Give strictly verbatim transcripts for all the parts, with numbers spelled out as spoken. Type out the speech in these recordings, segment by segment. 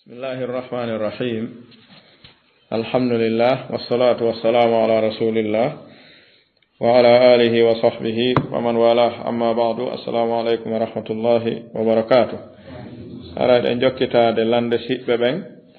بسم الله الرحمن الرحيم. الحمد لله والصلاة والسلام على رسول الله وعلى آله وصحبه ومن والاه. أما بعد، السلام عليكم ورحمة الله وبركاته. أراد أن جوكتا de lande sibbe ben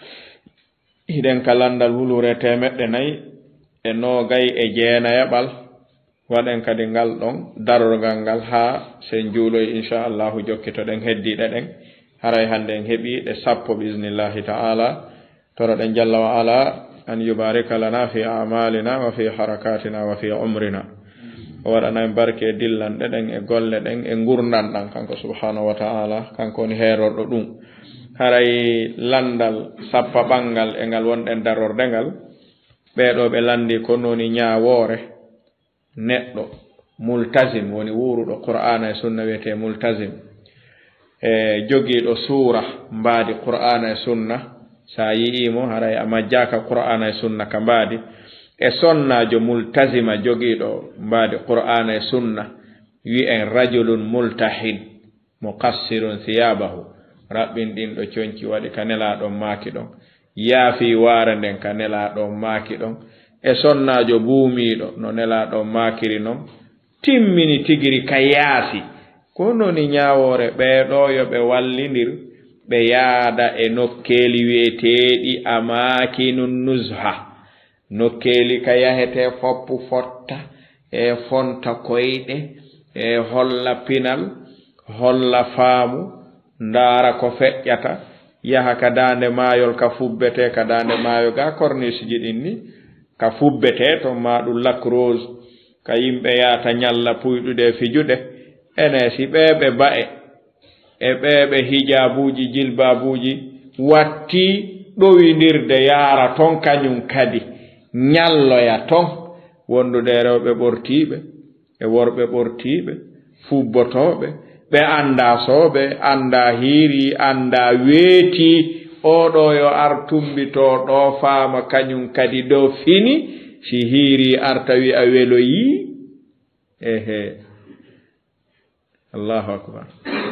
hiden ka landal wulure temedde nay e no gay e jeena yabal waden kadi ngal don darorgal ngal ha sen juuloy inshallah jokkito den heddide den haray hande en hebi de sappo bismillahi ta'ala toro den jalla wa ala an yubarika lana fi a'malina wa fi harakatina wa fi umrina wadana en barke dillande den e golle den e gurnan dan kanko subhanahu wa ta'ala kanko ni herordo dum haray landal sappa bangal e ngal wonden darordengal beedo be landi ko noni nyaawore neddo multazim woni wurudo qur'ana e sunna wete multazim e jogiido sura mbaadi qur'ana e sunna sa yiimo haray amajjaka qur'ana e sunna ka mbaadi e sonnaajo multazima jogiido mbaadi qur'ana e sunna wi en rajulun multahid muqassirun thiyabahu rabbin din do cionci wadi kanela do maaki don yaafi waara den kanela do maaki don e sonnaajo buumiido no nela do maakiri non timmini tigiri kayasi kono ni nyaawore be do yo be wallindir be yaada e nokkeli wi'eteedi amakinun nuzha nokkeli kayahete foppu fotta e fonta koyde e holla pinal holla faamu ndara ko feƴƴata yaha ka dande maayol ka fubbete ka dande maayo ga corniche jidin ni ka fubbete to maadu lac rose ka yimbe yaata nyalla puydude fijude ene si bebe bae e bebe hijabuji jilbabuji watti ɗowindirde yaara ton kañum kadi nyalloya ton wondude rewɓe ɓortiɓe e worɓe ɓortiɓe fubbotoɓe ɓe anda soɓe anda hiiri anda weeti oɗo yo artumbito ɗo faama kañum kadi ɗo fini si hiiri arta wi a weloyi ehe Allahu akbar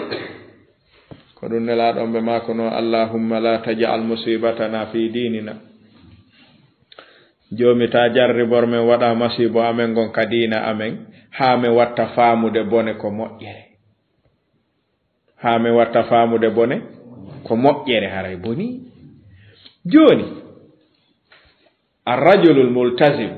ko ɗum nelaɗon ɓe mako no allahumma la taj'al musibatana fi dinina jomi ta jarribor men waɗa masibo amen gon ka dina amen ha me watta faamude bone ko moƴƴere ha me watta faamude bone ko moƴƴere haray boni joni الرجل الملتزم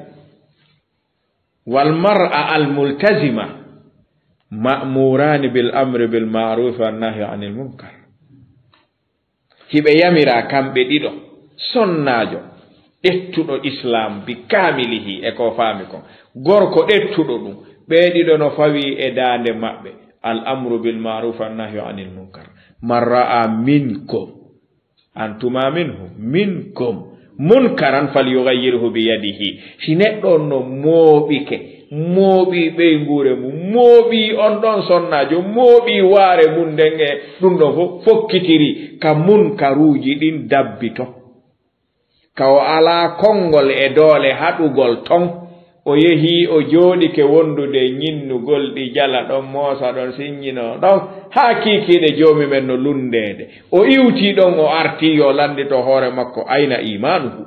والمرأة الملتزمة مأموران بالأمر بالمعروف والنهي عن المنكر hibe yamira kambe dido sonnajo ettudo islam bi kamilihi e ko faami ko gorko ettudo dum be dido no fawi e dande mabbe al amru bil ma'ruf wan nahyu anil munkar man ra'a minkum antuma minhum minkum munkaran falyughayyirhu bi yadihi si neddo no moobike moobi be ngure mu moobi on don sonnajo moobi waare mun denge dum do fo fokkitiri ka munkaruji din dabbito ka o ala kongol e dole hadugol ton o yehi o jodi ke wondude nyinnugol di jala don mosa don sinyino don hakikide jomi men no lundede o iwti don o arti yo landito hoore makko ayna imanuhu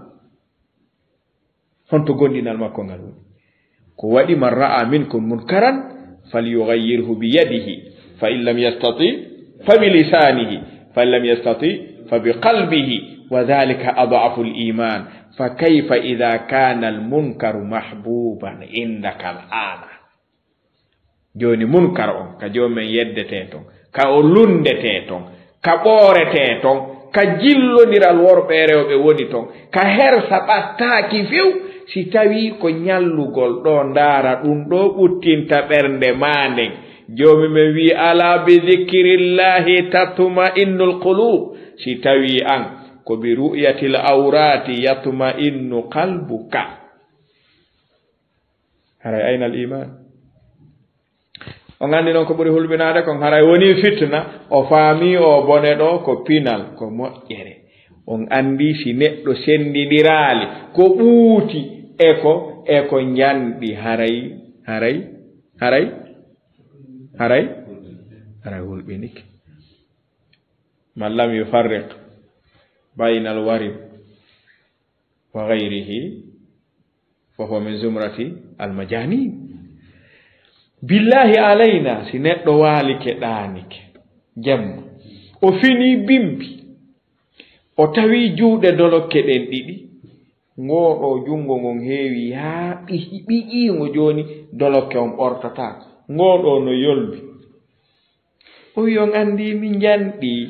honto gondinal makko ngal ko wadi man ra'a minkum munkaran falyughayyirhu bi yadihi fa in lam yastati fa bi lisanihi fa in lam yastati fa bi qalbihi wa dhalika adhafu al iman fa kayfa idha kana al munkaru mahbuban indaka al ana joni munkar on ka jomen yeddete ton ka o lundete ton ka ɓorete ton ka jillodiral worɓe rewɓe woni ton ka hersa ɓattaki few si tawi ko nyallugol ɗo ndaara ɗum ɗo ɓuttinta ɓernde maanden jomi men wi ala bi dhikrillahi tatma innul qulub si tawi an ko bi ru'yatil awrati yatma innu qalbuka haray ayna al iman on andi non ko ɓuri hulɓinade kon haray woni fitna o faami o bone ɗo ko pinal ko moƴƴere on andi si neɗɗo sendidiraali ko ɓuuti eko eko njandi haray haray haray haray haray hulɓinike man lam yufarriq bayna alwarim wa gayrihi fa huwa min zumrati almajanin. billahi alayna si neɗɗo waalike ɗaanike jemma o fini bimbi o tawi juuɗe dolokke ɗen ɗiɗi ngoɗo jungo ngon heewi haa ɓiƴiingo jooni dolokke on ɓortata ngoɗo no yolbi o wi on anndi mi njanɗi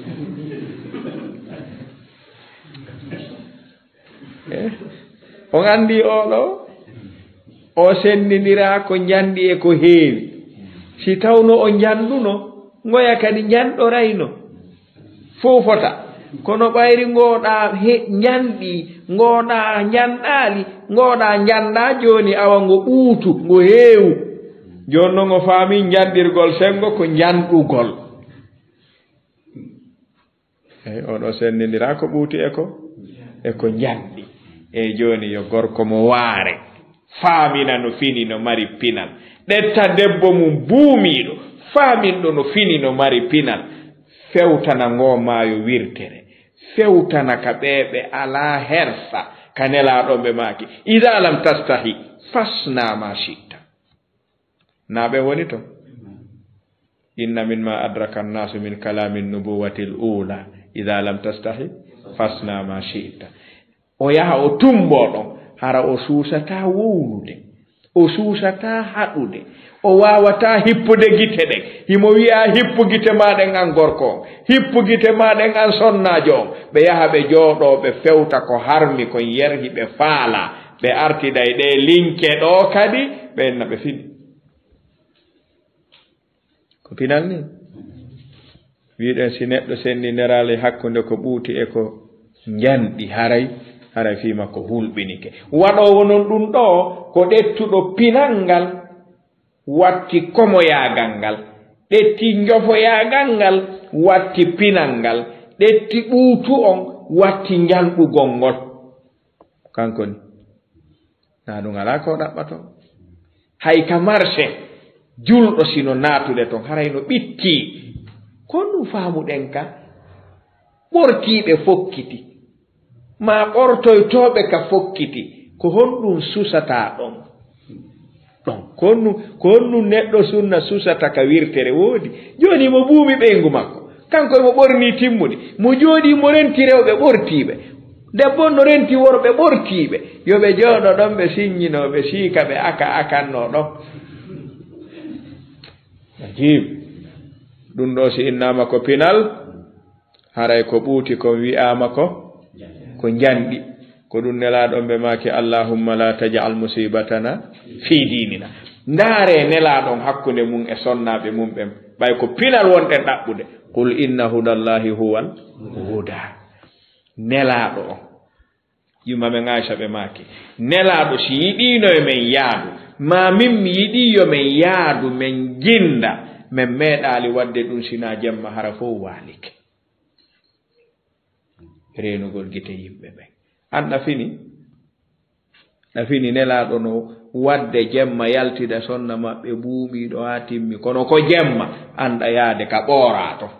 on anndi oɗo o sendindira ko njanɗi e ko heewi si tawno o njanɗuno ngoya kadi njanɗorayno fofota kono ɓayri ngoɗa he njanɗi ngoɗa njanɗaali ngoɗa njanɗa jooni awa ngo ɓuutu ngo heewu jooni noon o faami njanɗirgol sengo ko njanɗugol eyi oɗo sendindira ko ɓuuti e ko e ko njanɗi e jooni yo gorko mo waare faamina no fini no mari pinal ɗetta debbo mum buumiiɗo faaminɗo no fini no mari pinal fewtana ngo maayo wirtere fewtana ka ɓeeɓe alaa hersa ka nelaaɗon ɓe maaki ida lam tastahi fasna ma shitta naaɓe woni to inna min ma adraka annasu min kalami nubuwati l ula ida lam tastahi fasna ma shitta o yaha o tumbo ɗon hara o suusata wownude o suusata haɗude o wawata hippude gite ɗen himo wiya hippu gite maɗen an gorko on hippu gite maɗen an sonnajo on ɓe yaha ɓe jooɗo ɓe fewta ko harmi kon yerhi ɓe faala ɓe artida e ɗe linke ɗo kadi ɓe enna ɓe fini ko pinal ni wiɗen si neɗɗo sendinderale hakkunde ko ɓuuti e ko njanɗi haray haray fima ko hulɓinike waɗowo non ɗum ɗo ko ɗettuɗo pinal ngal watti komoyagal ngal ɗetti njofoyagal ngal watti pinal ngal ɗetti ɓuutu on watti njalɗugol ngol kanko ni na ɗum ala ko ɗaɓɓato hay ka marché julɗo sino naatude ton haray no ɓitti kon ɗum faamuɗen ka ɓortiiɓe fokkiti ma ɓortoytooɓe ka fokkiti ko honɗum susata ɗon ɗon konnu ko honɗum neɗɗo sunna susata ka wirtere woodi jooni mo ɓuumi ɓeyngu makko kanko emo ɓorni timmude mo jooɗi mo renti rewɓe ɓortiiɓe debbo no renti worɓe ɓortiiɓe yo ɓe jooɗo ɗon ɓe siññinoo ɓe siika ɓe aka akannoo ɗon ajib ɗum ɗo si innaama ko pinal haray ko ɓuuti kon wi'aama ko ko njanɗi ko ɗum nelaaɗon ɓe maaki allahumma la tajal musibatana fi dinina ndaare nelaaɗon hakkunde mum e sonnaaɓe mum ɓen ɓay ko pinal wonɗen ɗaɓɓude qul inna hudallahi huwal huda nelaaɗo on yumma men Aisha ɓe maaki nelaaɗo si yiɗiino e men yaadu ma min mi yiɗi yo men yaadu men ginda men meeɗaali wadde ɗum sina jemma hara fof waalike reenugol gite yimɓe ɓen an ɗafini ɗafini nelaaɗo no wadde jemma yaltida sonna maɓɓe ɓuuɓiiɗo haa timmi kono ko jemma anɗa yaade ka ɓooraa to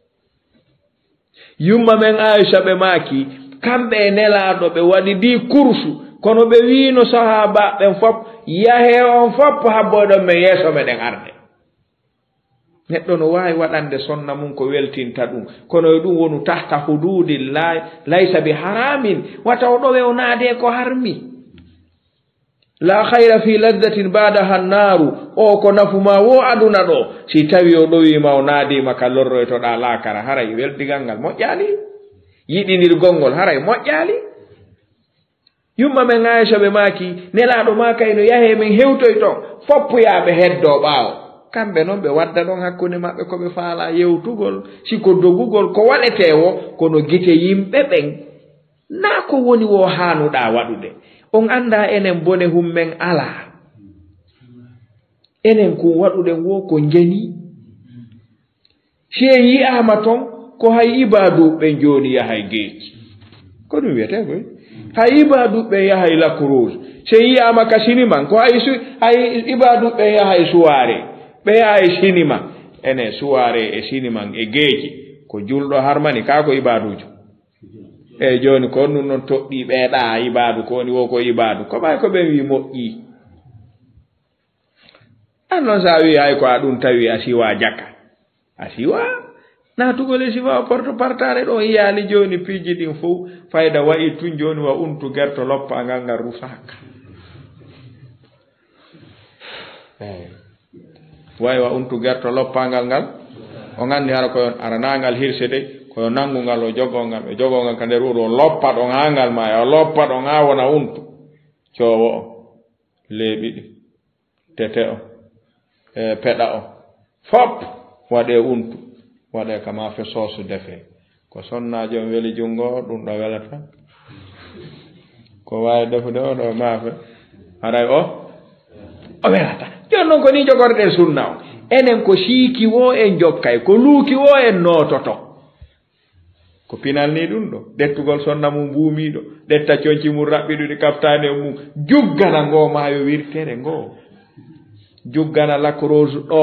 yumma men Aisha ɓe maaki kamɓe e nelaaɗo ɓe waɗi di kursu kono ɓe wiino sahaba ɓen fof yahe on fof habboyɗon men yeeso meɗen arde neɗɗo no waawi waɗande sonna mum ko weltinta ɗum kono e ɗum wonu tahta hududillahi laysa bi haramin wata o ɗowe o naade ko harmi la hayra fi laddatin badaha nnaru o ko nafuma wo aduna ɗo si tawi o ɗowima o naadima ka lorroytoɗa laakara haray weldigal ngal moƴƴaali yiɗinirgol ngol haray moƴƴaali yumma men Aisha ɓe maaki nelaaɗo ma kayno yahe men hewtoy ton foppuyaɓe heddo ɓaawo kamɓe noon ɓe wadda ɗon hakkunde maɓɓe ko ɓe faala yewtugol siko dogugol ko waɗetewo kono gite yimɓe ɓen naa ko woni wo haanuɗa waɗude on annda enen bone hummen alaa enen ko waɗuɗen wo ko njani si en yi'ama ton ko hay ibadu ɓen jooni yahay geeci ko ɗum wiyete koy hay ibadu ɓen yahay lac rouge si en yi'ama ka siniman ko hay hay ibadu ɓen yahay suwaare ɓe yahay sinima ene suwaare e siniman e geeci ko julɗo harmani kaa ko ibadujo e joni ko nun non toɓɓi ɓeeɗa ibadu ko woni wo ko ibadu ko ɓay ko ɓen wi moƴƴi an noon sa wi hay ko a ɗum tawi a siwa jakka a siwa natugol e siwa porte partare ɗon yaali joni piiji ɗin fof fayda wayi tun joni wa untu gerto loppa ngal ngal rusaka wayi wa untu gerto loppangal ngal o gandi hara koyon aranangal hirse de koyo nangungal o jogongal ɓe jogongal ka nder wuuro loppa ɗo gangal ma o loppa ɗo ga wona untu cowo o leeɓi ɗi tete o e peɗa o fop waɗe untu waɗe ka mafe soosu defe ko sonnajo on weli jungo ɗum ɗo welata ko wawi defude o ɗo mafe haray o o welata joni noon ko ni jogorɗen sunna o enen ko siiki wo en jokkay ko luuki wo en noototo ko pinal ni ɗum ɗo ɗettugol sonna mum mbuumiɗo ɗetta coñci mum raɓɓiɗuɗi kaftane mum juggana ngo maayo wirtere ngo juggana lacrose ɗo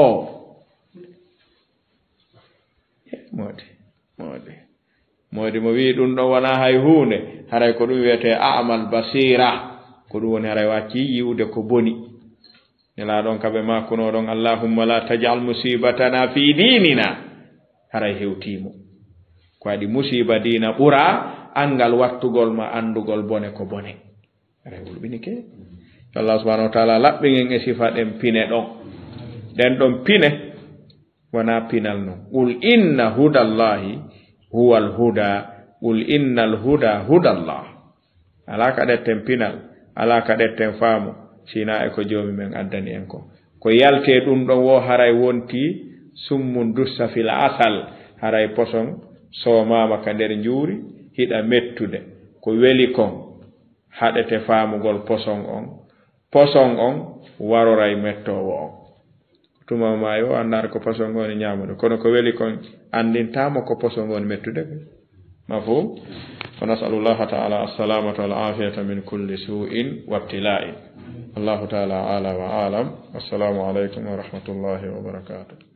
moodi moodi moodi mo wi ɗum ɗon wona hay hunde haray ko ɗum wiyete amal basira ko ɗum woni haray wacci yiwde ko boni nela ɗon kaɓe makuno ɗon allahumma la tajal musibatana fi dinina haray hewtimo ko waɗi musiba dina ɓura angal wattugol ma andugol bone ko bone haray wulɓini ke Allah subhanahu wa ta'ala laɓɓingen e sifa ɗen pine ɗon ɗen ɗon pine wona pinal non qul inna hudallahi huwa alhuda qul inna alhuda hudallah ala ka ɗetten pinal ala ka ɗetten faamu sina e ko joomi men addani en ko ko yalte ɗum ɗon wo haray wonti summun dussa fil asal haray poson soomama ka nder njuuri hiɗa mettude ko weli kon haɗete faamugol poson on poson on waroray mettowo on tuma ma yo andar ko poson ngoni ñamude kono ko weli kon andintamo ko poson ngoni mettude ko mafhum fa nas'alullaha ta'ala as-salamata wal afiyata min kulli su'in wa ibtila'in الله تعالى أعلى وأعلم والسلام عليكم ورحمة الله وبركاته